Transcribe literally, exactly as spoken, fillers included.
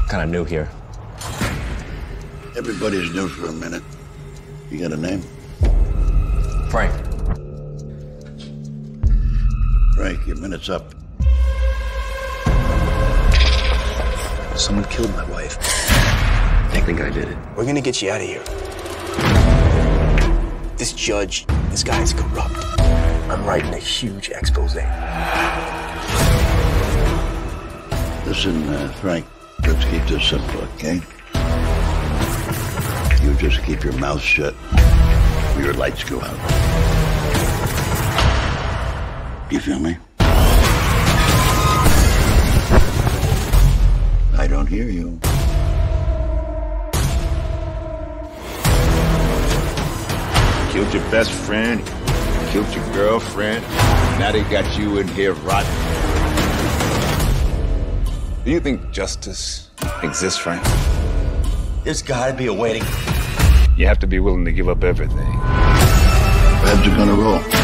kind of new here. Everybody's new for a minute. You got a name? Frank. Frank, your minute's up. Someone killed my wife. I think I did it. We're gonna get you out of here. This judge, this guy is corrupt. I'm writing a huge expose. Listen, uh, Frank, let's keep this simple, okay? You just keep your mouth shut when your lights go out. You feel me? I don't hear you. Killed your best friend, killed your girlfriend. Now they got you in here rotten. Do you think justice exists, Frank? There's gotta be a way to... You have to be willing to give up everything. Heads are gonna roll.